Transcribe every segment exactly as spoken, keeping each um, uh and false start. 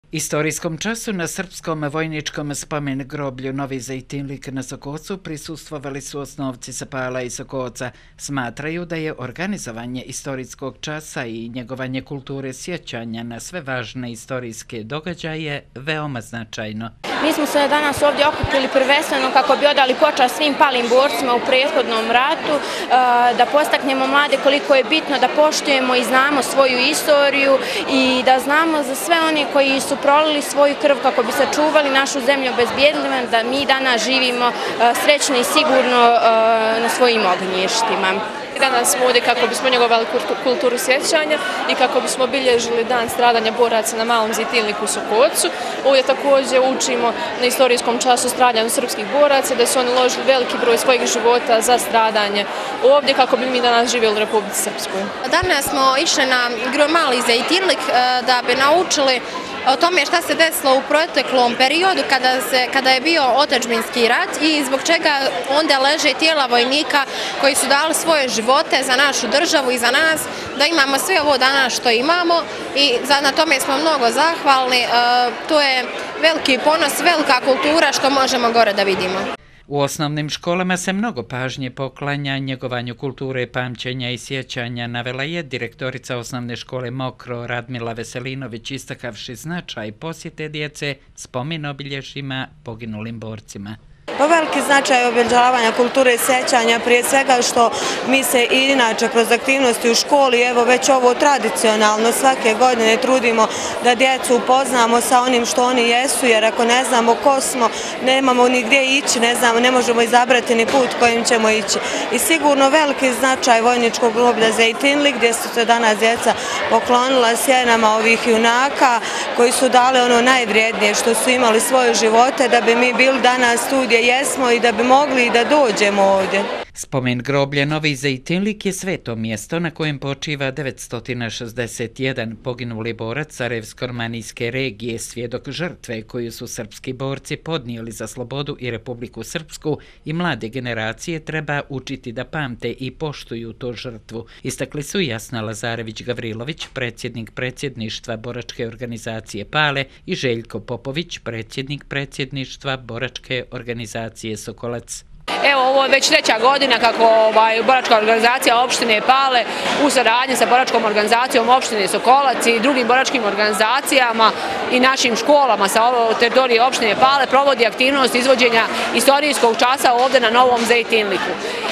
Istorijskom času na Srpskom vojničkom spomen groblju Novi Zejtinlik na Sokocu prisustvovali su osnovci sa Pala i Sokoca. Smatraju da je organizovanje istorijskog časa i njegovanje kulture sjećanja na sve važne istorijske događaje veoma značajno. Mi smo se danas ovdje okupili prvenstveno kako bi odali počast svim palim borcima u prethodnom ratu, da postaknemo mlade koliko je bitno da poštujemo i znamo svoju istoriju i da znamo za sve oni koji su prolili svoju krv kako bi sačuvali našu zemlju, obezbijedili da mi danas živimo srećno i sigurno na svojim ognjištima. Danas smo ovdje kako bismo njegovali kulturu sjećanja i kako bismo obilježili dan stradanja boraca na Malom Zejtinliku u Sokocu. Ovdje također učimo na istorijskom času stradanju srpskih boraca, da su oni uložili veliki broj svojih života za stradanje ovdje kako bi mi danas živjeli u Republici Srpskoj. Danas smo išli na Mali Zejtinlik da bi naučili o tome šta se desilo u proteklom periodu kada, se, kada je bio otadžbinski rat i zbog čega onda leže tijela vojnika koji su dali svoje živote za našu državu i za nas, da imamo sve ovo danas što imamo i za, na tome smo mnogo zahvalni. E, to je veliki ponos, velika kultura što možemo gore da vidimo. U osnovnim školama se mnogo pažnje poklanja njegovanju kulture, pamćenja i sjećanja, navela je direktorica osnovne škole Mokro Radmila Veselinović, istakavši značaj posjete djece spomen obilježjima poginulim borcima. Veliki značaj obilježavanja kulture i sjećanja, prije svega što mi se i inače kroz aktivnosti u školi, evo već ovo tradicionalno svake godine trudimo da djecu upoznamo sa onim što oni jesu, jer ako ne znamo ko smo, nemamo ni gdje ići, ne znamo, ne možemo izabrati ni put kojim ćemo ići. I sigurno veliki značaj vojničkog groblja Zejtinlik, gdje su se danas djeca poklonila sjenama ovih junaka koji su dali ono najvrijednije što su imali svoje živote da bi mi bili danas tu gdje jesmo i da bi mogli i da dođemo ovdje. Spomen groblja Novi Zejtinlik je sveto mjesto na kojem počiva devetsto šezdeset jedan poginuli borac Sarajevsko-romanijske regije, svjedok žrtve koju su srpski borci podnijeli za slobodu i Republiku Srpsku, i mlade generacije treba učiti da pamte i poštuju tu žrtvu. Istakli su Jasna Lazarević-Gavrilović, predsjednik predsjedništva boračke organizacije Pale, i Željko Popović, predsjednik predsjedništva boračke organizacije Sokolac. Evo, ovo je već treća godina kako ovaj, boračka organizacija opštine Pale u saradnji sa boračkom organizacijom opštine Sokolac i drugim boračkim organizacijama i našim školama sa teritorije opštine Pale provodi aktivnost izvođenja istorijskog časa ovdje na Novom Zejtinliku.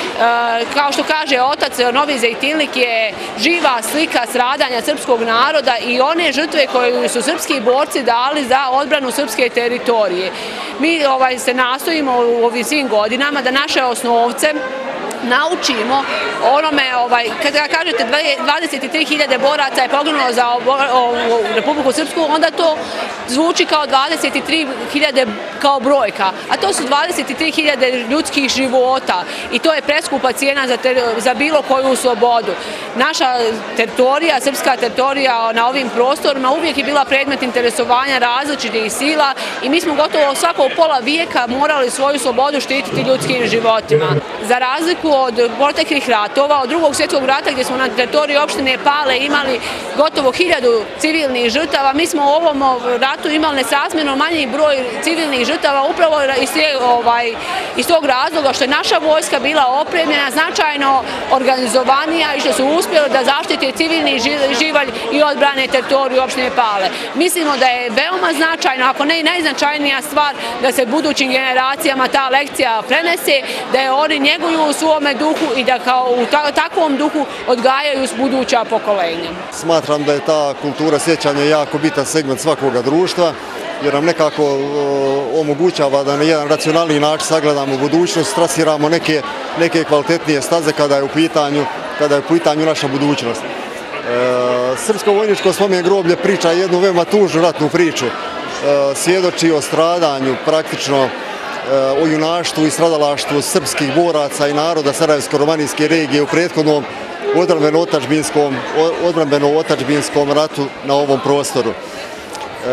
E, kao što kaže otac, Novi Zejtinlik je živa slika stradanja srpskog naroda i one žrtve koje su srpski borci dali za odbranu srpske teritorije. Mi ovaj, se nastojimo u ovim svim godinama da naše osnovce naučimo onome, ovaj, kada kažete dvadeset tri hiljade boraca je poginulo za Republiku Srpsku, onda to zvuči kao dvadeset tri hiljade kao brojka, a to su dvadeset tri hiljade ljudskih života i to je preskupa cijena za, ter, za bilo koju slobodu. Naša teritorija, srpska teritorija na ovim prostorima uvijek je bila predmet interesovanja različitih sila i mi smo gotovo svako pola vijeka morali svoju slobodu štititi ljudskim životima. Za razliku od proteklih ratova, od drugog svjetskog rata gdje smo na teritoriji opštine Pale imali gotovo hiljadu civilnih žrtava, mi smo u ovom ratu imali nesrazmjerno manji broj civilnih žrtava upravo iz, ovaj, iz tog razloga što je naša vojska bila opremljena, značajno organizovanija i što su uspjeli da zaštite civilni živalj i odbrane teritoriju opštine Pale. Mislimo da je veoma značajno, ako ne i najznačajnija stvar, da se budućim generacijama ta lekcija prenese, da je oni njeguju u svome duhu i da kao u takvom duhu odgajaju buduća pokolenja. Smatram da je ta kultura sjećanja jako bitan segment svakoga društva, jer nam nekako omogućava da na jedan racionalni način sagledamo budućnost, trasiramo neke, neke kvalitetnije staze kada je u pitanju, kada je u pitanju naša budućnost. E, Srpsko vojničko spomen groblje priča jednu veoma tužnu ratnu priču, e, svjedoči o stradanju praktično, o junaštvu i stradalaštvu srpskih boraca i naroda Sarajevsko-romanijske regije u prethodnom odbrambeno-otadžbinskom odbrambeno-otadžbinskom ratu na ovom prostoru. E,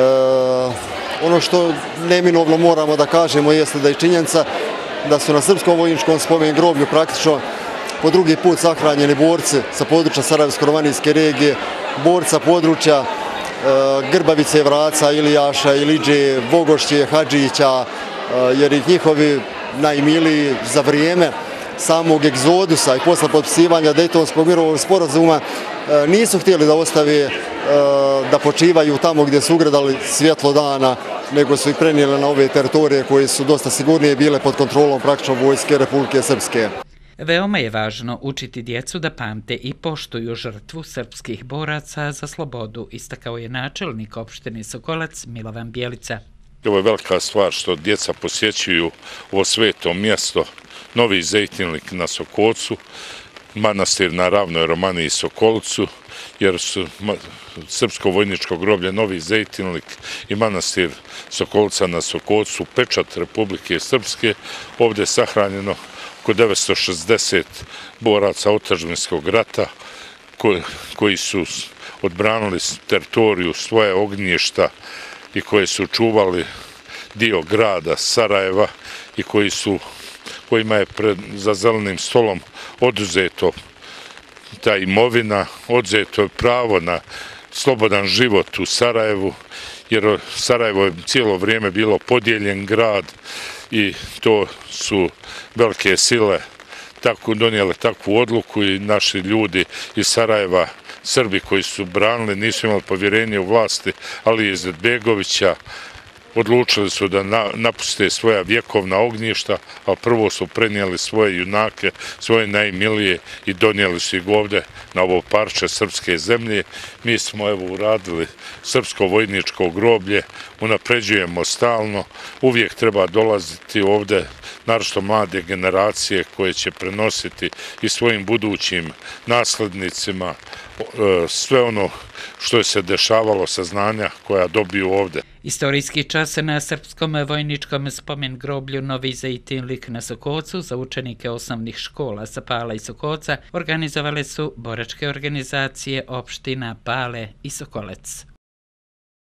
ono što neminovno moramo da kažemo jeste da je činjenica da su na Srpskom vojničkom spomen groblju praktično po drugi put sahranjeni borci sa područja Sarajevsko-romanijske regije, borca područja Grbavice, Vraca, Ilijaša, Iliđe, Vogošće, Hadžića, jer ih njihovi najmiliji za vrijeme samog egzodusa i posle potpisivanja Dejtonskog mirovnog sporazuma nisu htjeli da ostave, da počivaju tamo gdje su ugledali svjetlo dana, nego su ih prenijeli na ove teritorije koje su dosta sigurnije bile pod kontrolom praktično vojske Republike Srpske. Veoma je važno učiti djecu da pamte i poštuju žrtvu srpskih boraca za slobodu, istakao je načelnik opštine Sokolac Milovan Bjelica. Ovo je velika stvar što djeca posjećuju ovo sveto mjesto, Novi Zejtinlik na Sokolcu, manastir na Ravnoj Romaniji i Sokolcu, jer su srpsko vojničko groblje Novi Zejtinlik i manastir Sokolca na Sokolcu, pečat Republike Srpske, ovdje je sahranjeno oko devetsto šezdeset boraca otadžbinskog rata koji su odbranili teritoriju, svoje ognjišta i koji su čuvali dio grada Sarajeva i koji su, kojima je pred, za zelenim stolom oduzeto ta imovina, odzeto je pravo na slobodan život u Sarajevu, jer Sarajevo je cijelo vrijeme bilo podijeljen grad i to su velike sile tako donijele takvu odluku i naši ljudi iz Sarajeva, Srbi koji su branili, nisu imali povjerenje u vlasti, ali i Izetbegovića, odlučili su da napuste svoja vjekovna ognjišta, a prvo su prenijeli svoje junake, svoje najmilije i donijeli su ih ovdje na ovo parče srpske zemlje. Mi smo evo uradili srpsko vojničko groblje, unapređujemo stalno, uvijek treba dolaziti ovdje, naročito mlade generacije koje će prenositi i svojim budućim naslednicima sve ono što je se dešavalo, saznanja koja dobiju ovdje. Istorijski čas na srpskom vojničkom spomen groblju Novi Zejtinlik na Sokolcu za učenike osnovnih škola sa Pala i Sokolca organizovale su boračke organizacije opština Pale i Sokolac.